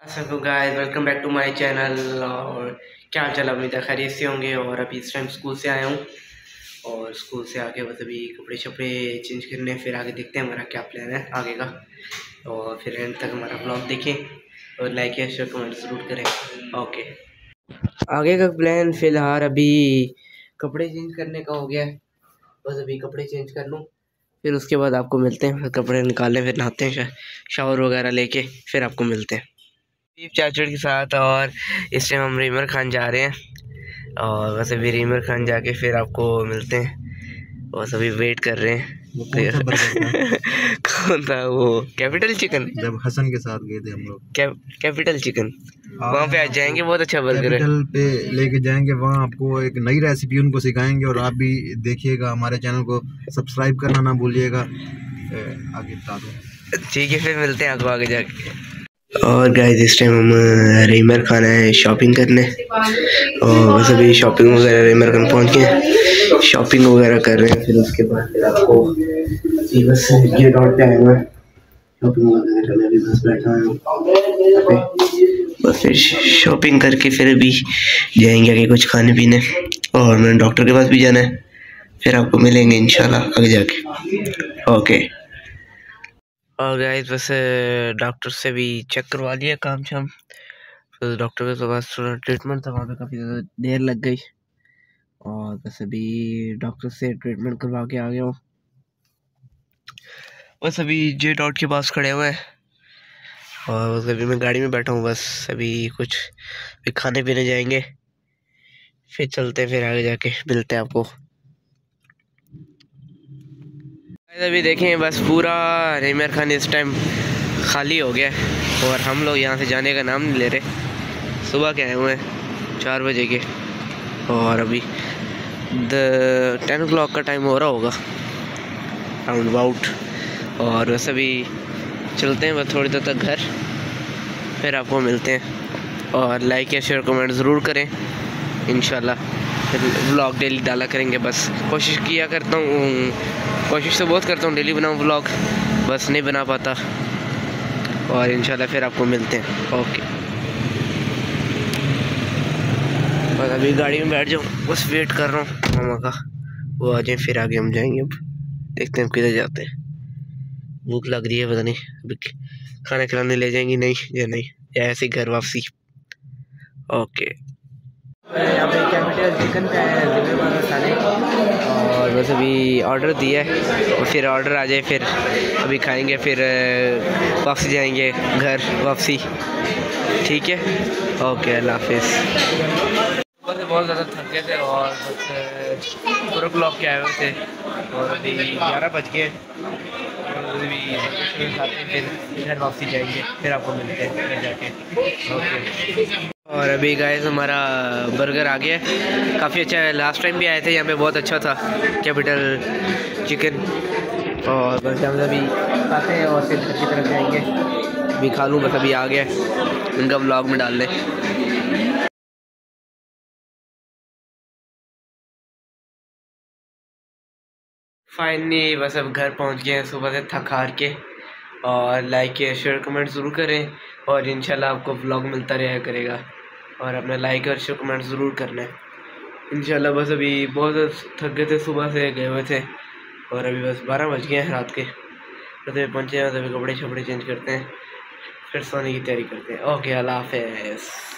Hello guys, welcome back to my channel. और क्या हाल चाल, उम्मीद है खैरियत से होंगे। और अभी इस टाइम स्कूल से आया हूँ और स्कूल से आके बस अभी कपड़े शपड़े चेंज करने, फिर आगे देखते हैं हमारा क्या प्लान है आगे का। और फिर एंड तक हमारा ब्लॉग देखें और लाइक या शेयर कमेंट ज़रूर करें। ओके, आगे का प्लान फ़िलहाल अभी कपड़े चेंज करने का हो गया है। बस अभी कपड़े चेंज कर लूँ, फिर उसके बाद आपको मिलते हैं। फिर कपड़े निकालें, फिर नहाते हैं, शावर वगैरह लेके फिर आपको मिलते हैं चाचड़ के साथ। और इस टाइम हम रीमर खान जा रहे हैं और बस अभी रीमर खान जाके फिर आपको मिलते हैं। बस अभी वेट कर रहे हैं। कौन था वो? Capital chicken. जब हसन के साथ गए थे हम लोग कैपिटल चिकन, वहाँ पे आज जाएंगे। बहुत अच्छा बर्गर है। कैपिटल पे लेके जाएंगे, वहाँ आपको एक नई रेसिपी उनको सिखाएंगे और आप भी देखिएगा। हमारे चैनल को सब्सक्राइब करना ना भूलिएगा। आगे बता दो। ठीक है, फिर मिलते हैं आपको आगे जाके। और गाइस, इस टाइम हम रीमर खान है शॉपिंग करने, और बस अभी शॉपिंग वगैरह रीमर खान पहुँच गए, शॉपिंग वगैरह कर रहे हैं। फिर उसके बाद फिर आपको बस ये डॉट पे आए हुए हैं, शॉपिंग वगैरह करने अभी बस बैठा हूँ। बस फिर शॉपिंग करके फिर अभी जाएंगे आगे कुछ खाने पीने, और मैंने डॉक्टर के पास भी जाना है। फिर आपको मिलेंगे इंशाल्लाह आगे जाके। ओके। और गाइस, बस डॉक्टर से भी चेक करवा लिया काम शाम। तो डॉक्टर के पास थोड़ा ट्रीटमेंट था, वहाँ पे काफ़ी ज़्यादा देर लग गई। और बस अभी डॉक्टर से ट्रीटमेंट करवा के आ गया हूँ। बस अभी जे डॉट के पास खड़े हुए हैं और बस अभी मैं गाड़ी में बैठा हूँ। बस अभी कुछ भी खाने पीने जाएंगे, फिर चलते हैं, फिर आगे जाके मिलते हैं आपको। अभी देखें, बस पूरा रीमर खान इस टाइम खाली हो गया है और हम लोग यहाँ से जाने का नाम नहीं ले रहे। सुबह के आए हुए हैं 4 बजे के, और अभी 10 o'clock का टाइम हो रहा होगा राउंड अबाउट। और बस अभी चलते हैं बस थोड़ी देर तक घर, फिर आपको मिलते हैं। और लाइक या शेयर कमेंट ज़रूर करें इंशाल्लाह। फिर व्लॉग डेली डाला करेंगे। बस कोशिश किया करता हूँ, कोशिश तो बहुत करता हूँ डेली बनाऊँ व्लॉग, बस नहीं बना पाता। और इंशाल्लाह फिर आपको मिलते हैं। ओके, बस अभी गाड़ी में बैठ जाऊँ, बस वेट कर रहा हूँ मामा का, वो आ जाए फिर आगे हम जाएंगे। अब देखते हैं किधर जाते हैं। भूख लग रही है, पता नहीं अभी खाना खिलाने ले जाएंगी नहीं या नहीं, या ऐसे ही घर वापसी। ओके, यहाँ पे कैपिटल चिकन पे आया है जिले वाला खाने, और बस अभी ऑर्डर दिया है और फिर ऑर्डर आ जाए फिर अभी खाएंगे, फिर वापसी जाएंगे घर वापसी। ठीक है, ओके, अल्लाह हाफिज़। बस बहुत ज़्यादा थक गए थे और बस 4 o'clock के आए हुए थे और अभी 11 बज गए। अभी खाते फिर घर वापसी जाएंगे, फिर आपको मिलते हैं घर जाके। ओके। और अभी गाइस हमारा बर्गर आ गया है, काफ़ी अच्छा है। लास्ट टाइम भी आए थे यहाँ पे, बहुत अच्छा था कैपिटल चिकन। और बस हम अभी खाते हैं और फिर घर की तरफ जाएंगे। अभी खा लूँ, बस अभी आ गया, उनका व्लॉग में डाल दें। फाइनली बस अब घर पहुँच गए हैं सुबह से थक हार के। और लाइक या शेयर कमेंट ज़रूर करें और इंशाल्लाह आपको व्लॉग मिलता रहा करेगा। और अपना लाइक और शेयर कमेंट ज़रूर करना है इंशाल्लाह। बस अभी बहुत थक गए थे, सुबह से गए हुए थे और अभी बस 12 बज गए हैं रात के। तो अभी पहुँचे हैं, तो अभी कपड़े शपड़े चेंज करते हैं, फिर सोने की तैयारी करते हैं। ओके, अल्लाह हाफ़िज़।